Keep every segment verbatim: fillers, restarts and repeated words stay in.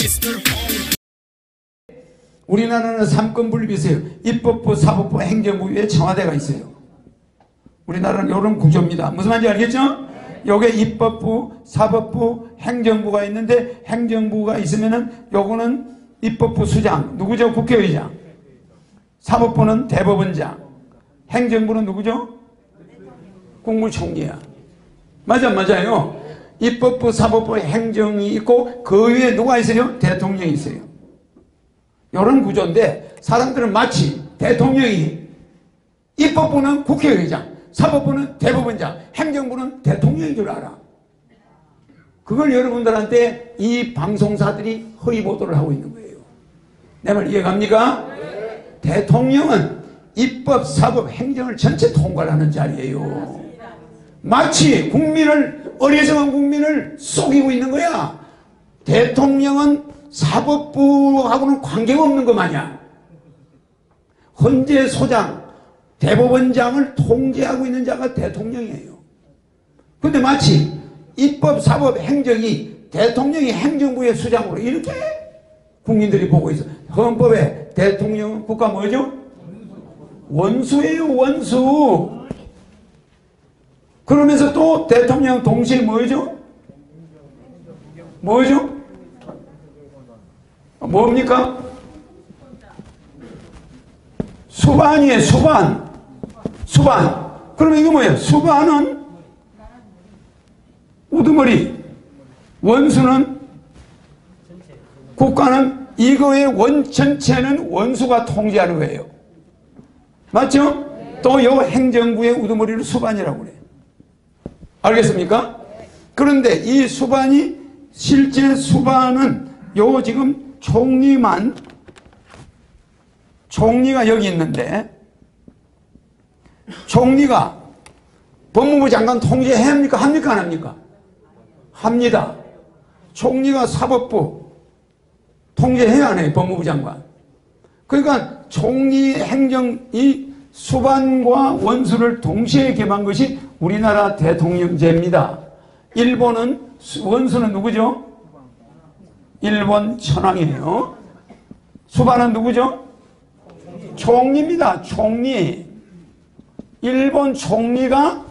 우리나라는 삼권 분립이 있어요. 입법부, 사법부, 행정부 위에 청와대가 있어요. 우리나라는 이런 구조입니다. 무슨 말인지 알겠죠? 요게 입법부, 사법부, 행정부가 있는데 행정부가 있으면은 요거는 입법부 수장, 누구죠? 국회의장. 사법부는 대법원장. 행정부는 누구죠? 국무총리야. 맞아, 맞아요. 입법부, 사법부, 행정이 있고 그 위에 누가 있어요? 대통령이 있어요. 이런 구조인데 사람들은 마치 대통령이 입법부는 국회의장, 사법부는 대법원장, 행정부는 대통령인 줄 알아. 그걸 여러분들한테 이 방송사들이 허위 보도를 하고 있는 거예요. 내 말 이해갑니까? 네. 대통령은 입법, 사법, 행정을 전체 통과하는 자리예요. 마치 국민을, 어리석은 국민을 속이고 있는 거야. 대통령은 사법부하고는 관계가 없는 것 마냥 헌재 소장, 대법원장을 통제하고 있는 자가 대통령이에요. 그런데 마치 입법, 사법, 행정이 대통령이 행정부의 수장으로 이렇게 국민들이 보고 있어. 헌법에 대통령은 국가 뭐죠? 원수예요, 원수. 그러면서 또 대통령 동시에 뭐죠? 뭐죠? 뭡니까? 수반이에요, 수반. 수반. 그러면 이거 뭐예요? 수반은 우두머리, 원수는, 국가는, 이거의 원 전체는 원수가 통제하는 거예요. 맞죠? 또 요 행정부의 우두머리를 수반이라고 그래요. 알겠습니까? 그런데 이 수반이, 실제 수반은 요 지금 총리만, 총리가 여기 있는데 총리가 법무부 장관 통제해야 합니까? 합니까? 안 합니까? 합니다. 총리가 사법부 통제해야 안 해요? 법무부 장관. 그러니까 총리 행정이 수반과 원수를 동시에 겸한 것이 우리나라 대통령제입니다. 일본은 원수는 누구죠? 일본 천황이에요. 수반은 누구죠? 총리입니다. 총리. 일본 총리가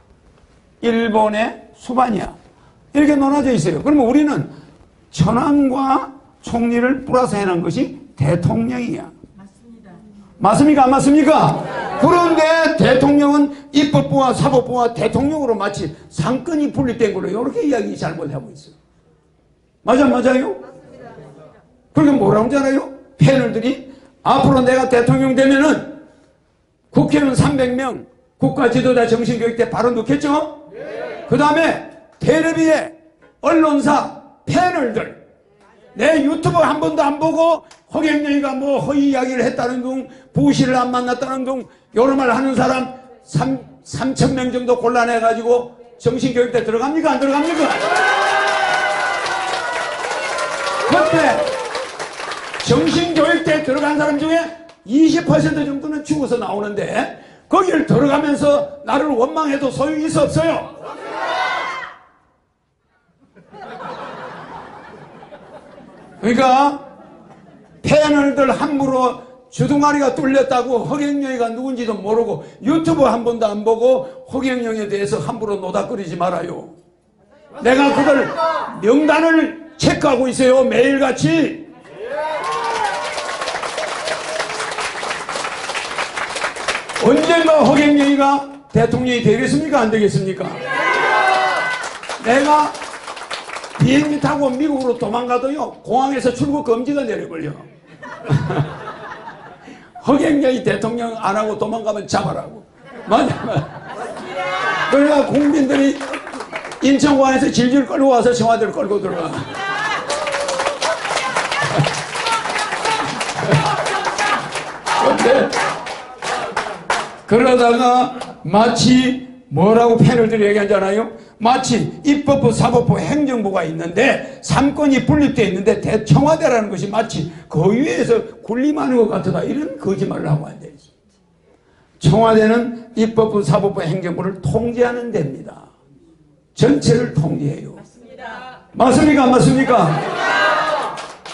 일본의 수반이야. 이렇게 논하져 있어요. 그러면 우리는 천황과 총리를 플러스 해놓은 것이 대통령이야. 맞습니다. 맞습니까? 안 맞습니까? 그런데 대통령은 입법부와 사법부와 대통령으로 마치 상권이 분립된 걸로 이렇게 이야기 잘못하고 있어요. 맞아, 맞아요? 그러니까 뭐라고 하잖아요? 패널들이 앞으로 내가 대통령 되면은 국회의원 삼백 명 국가 지도자 정신교육대 바로 넣겠죠? 네. 그 다음에 텔레비에 언론사 패널들, 내 유튜브 한 번도 안 보고 허경영이가 뭐 허위 이야기를 했다는 둥, 부시를 안 만났다는 둥, 여러 말 하는 사람 삼천 명 정도 골라내가지고 정신교육대 들어갑니까? 안 들어갑니까? 그때 정신교육대에 들어간 사람 중에 이십 퍼센트 정도는 죽어서 나오는데 거기를 들어가면서 나를 원망해도 소용이 있어 없어요? 그러니까 패널들 함부로 주둥아리가 뚫렸다고 허경영이가 누군지도 모르고 유튜브 한 번도 안 보고 허경영에 대해서 함부로 노닥거리지 말아요. 내가 그걸 명단을 체크하고 있어요. 매일같이. 언젠가 허경영이가 대통령이 되겠습니까? 안 되겠습니까? 내가 비행기 타고 미국으로 도망가도요, 공항에서 출국 금지가 내려걸려. 허경영이 대통령 안 하고 도망가면 잡아라고. 맞아, 맞아. 그러니까 국민들이 인천공항에서 질질 끌고 와서 청와대를 끌고 들어가. 근데 그러다가 마치 뭐라고 패널들이 얘기하잖아요. 마치 입법부, 사법부, 행정부가 있는데 삼권이 분립되어 있는데 대청와대라는 것이 마치 그 위에서 군림하는 것 같다, 이런 거짓말을 하고 앉아 있어요. 청와대는 입법부, 사법부, 행정부를 통제하는 데입니다. 전체를 통제해요. 맞습니다. 맞습니까? 안 맞습니까? 맞습니다.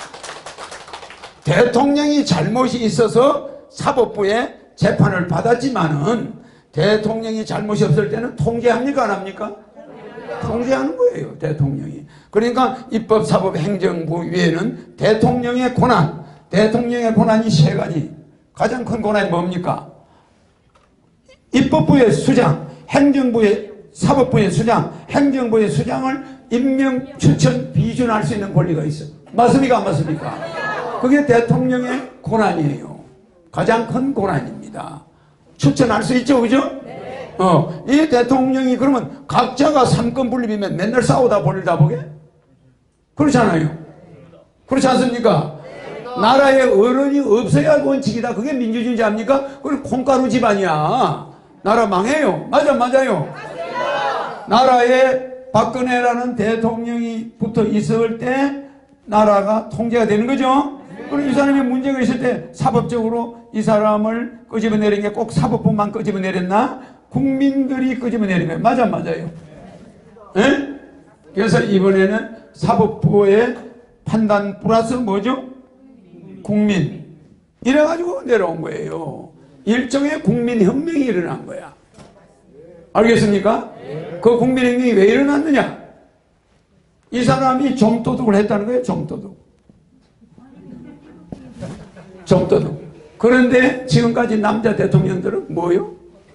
대통령이 잘못이 있어서 사법부에 재판을 받았지만은 대통령이 잘못이 없을 때는 통제합니까 안 합니까? 통제하는 거예요 대통령이. 그러니까 입법, 사법, 행정부 위에는 대통령의 권한, 대통령의 권한이 세 가지. 가장 큰 권한이 뭡니까? 입법부의 수장, 행정부의, 사법부의 수장, 행정부의 수장을 임명, 추천, 비준할 수 있는 권리가 있어요. 맞습니까 안 맞습니까? 그게 대통령의 권한이에요. 가장 큰 권한입니다. 추천할 수 있죠, 그죠? 네. 어, 이 대통령이 그러면 각자가 삼권 분립이면 맨날 싸우다 벌리다 보게? 그렇잖아요. 그렇지 않습니까? 네. 나라에 어른이 없어야 원칙이다. 그게 민주주의자입니까? 그건 콩가루 집안이야. 나라 망해요. 맞아, 맞아요. 맞습니다. 나라에 박근혜라는 대통령이 붙어 있을 때 나라가 통제가 되는 거죠. 그럼 이 사람이 문제가 있을 때 사법적으로 이 사람을 끄집어내린 게 꼭 사법부만 끄집어내렸나? 국민들이 끄집어내린 거예요. 맞아, 맞아요. 네? 그래서 이번에는 사법부의 판단 플러스 뭐죠? 국민. 이래가지고 내려온 거예요. 일종의 국민혁명이 일어난 거야. 알겠습니까? 그 국민혁명이 왜 일어났느냐? 이 사람이 좀도둑을 했다는 거예요. 좀도둑. 좀도둑. 그런데 지금까지 남자 대통령들은 뭐요?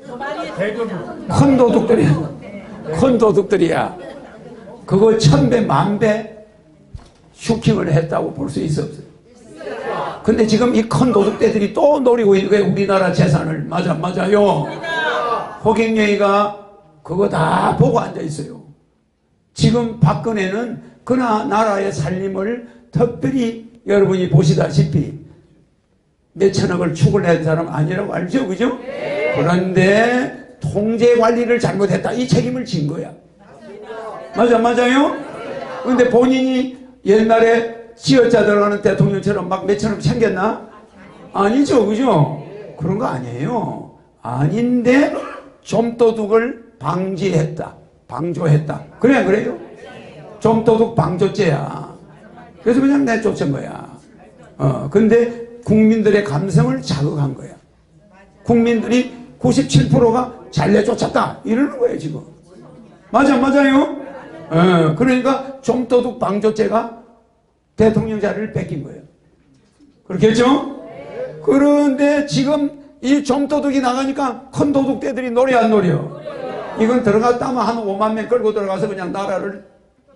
큰 도둑들이야. 큰 도둑들이야. 그거 천배 만배 슈킹을 했다고 볼 수 있어 없어요? 근데 지금 이 큰 도둑들이 또 노리고 있는 거예요. 우리나라 재산을. 맞아, 맞아요. 호갱영이가 그거 다 보고 앉아 있어요. 지금 박근혜는 그나 나라의 살림을 특별히 여러분이 보시다시피 몇천억을 추구를 한 사람 아니라고 알죠? 그죠? 네. 그런데 통제 관리를 잘못했다. 이 책임을 진 거야. 맞아, 맞아요? 그런데 본인이 옛날에 지어짜 들어가는 대통령처럼 막 몇천억 챙겼나? 아니죠, 그죠? 그런 거 아니에요. 아닌데 좀도둑을 방지했다. 방조했다. 그래, 그래요? 좀도둑 방조죄야. 그래서 그냥 내쫓은 거야. 어, 근데 국민들의 감성을 자극한 거야. 국민들이 구십칠 퍼센트가 잘 내쫓았다. 이러는 거예요, 지금. 맞아, 맞아요? 어, 그러니까 좀도둑 방조죄가 대통령 자리를 뺏긴 거예요. 그렇겠죠? 그런데 지금 이 좀도둑이 나가니까 큰 도둑대들이 노래 안 노려. 이건 들어갔다 하면 한 오만 명 끌고 들어가서 그냥 나라를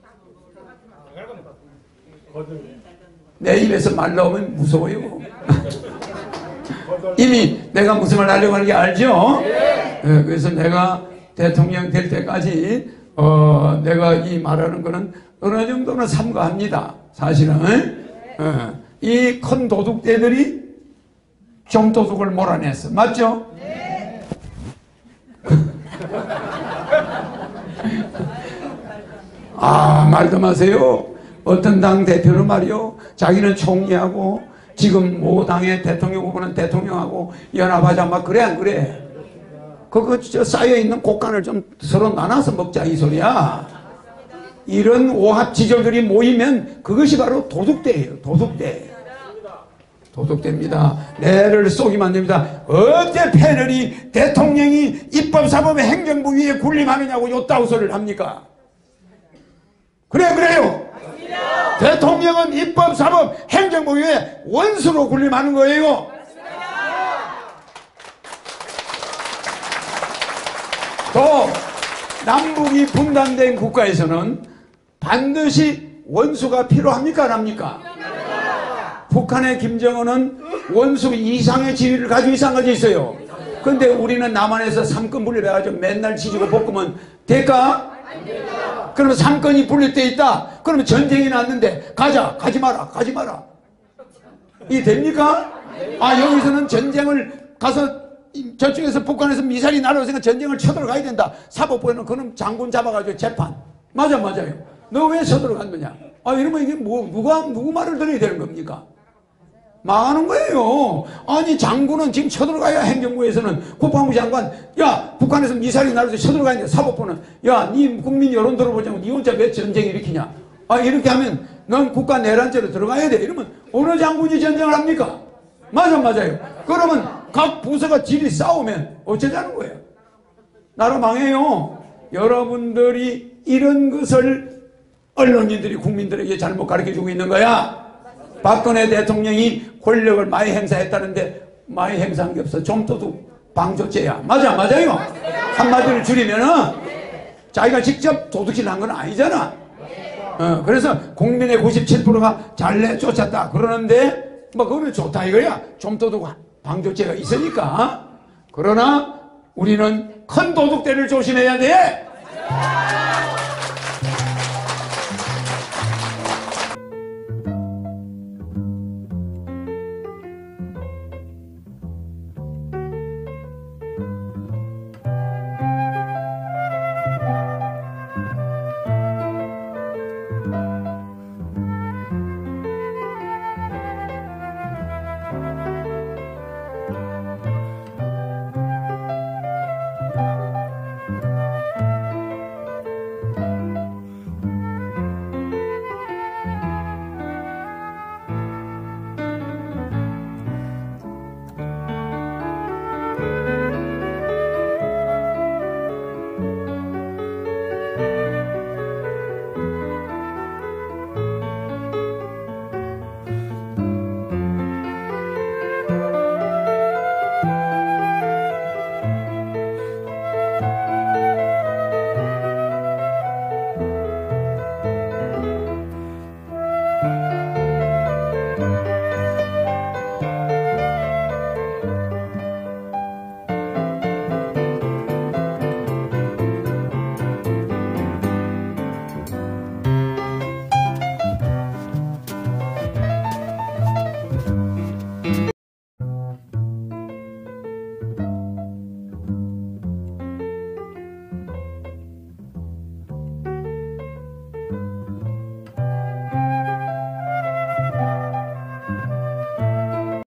내 입에서 말 나오면 무서워요. 이미 내가 무슨 말 하려고 하는 게 알죠? 네, 그래서 내가 대통령 될 때까지 어, 내가 이 말하는 거는 어느 정도는 삼가합니다. 사실은 어, 이 큰 도둑대들이 좀 도둑을 몰아냈어. 맞죠? 네. 아, 말도 마세요. 어떤 당 대표는 말이요, 자기는 총리하고 지금 모 당의 대통령 후보는 대통령하고 연합하자 막 그래 안 그래? 그거 저 쌓여있는 곡간을 좀 서로 나눠서 먹자 이 소리야. 이런 오합지졸들이 모이면 그것이 바로 도둑대예요. 도둑대. 도둑대입니다. 내를 쏘기만 안 됩니다. 어째 패널이 대통령이 입법사법의 행정부 위에 군림하느냐고 요따구 소리를 합니까? 그래 그래요. 맞습니다. 대통령은 입법사법 행정부 위에 원수로 군림하는 거예요. 맞습니다. 또 남북이 분단된 국가에서는 반드시 원수가 필요합니까 안 합니까? 북한의 김정은은 원수 이상의 지위를 가지고 있어 안 가지고 있어요. 그런데 우리는 남한에서 삼권 분립해가지고 맨날 지지고 볶으면 될까? 그러면 삼권이 분립되어 있다. 그러면 전쟁이 났는데 가자 가지 마라 가지 마라. 이게 됩니까? 아 여기서는 전쟁을 가서 저쪽에서 북한에서 미사일이 날아오니까 전쟁을 쳐들어가야 된다. 사법부에는 그놈 장군 잡아가지고 재판. 맞아 맞아요. 너 왜 쳐들어갔느냐. 아 이러면 이게 뭐 누가 누구 말을 들어야 되는 겁니까? 망하는 거예요. 아니 장군은 지금 쳐들어가야 행정부에서는 국방부 장관 야 북한에서 미사일이 날아서 쳐들어가야 돼. 사법부는 야 니 국민 여론 들어보자고 니 혼자 왜 전쟁 일으키냐. 아 이렇게 하면 넌 국가 내란죄로 들어가야 돼. 이러면 어느 장군이 전쟁을 합니까? 맞아, 맞아요. 그러면 각 부서가 지리 싸우면 어쩌자는 거예요? 나라 망해요. 여러분들이 이런 것을 언론인들이 국민들에게 잘못 가르쳐주고 있는 거야. 박근혜 대통령이 권력을 많이 행사했다는데 많이 행사한 게 없어. 좀도둑 방조죄야. 맞아, 맞아요. 한마디를 줄이면은 자기가 직접 도둑질 한 건 아니잖아. 어, 그래서 국민의 구십칠 퍼센트가 잘 내쫓았다 그러는데 뭐 그러면 좋다 이거야. 좀도둑 방조죄가 있으니까. 그러나 우리는 큰 도둑들을 조심해야 돼.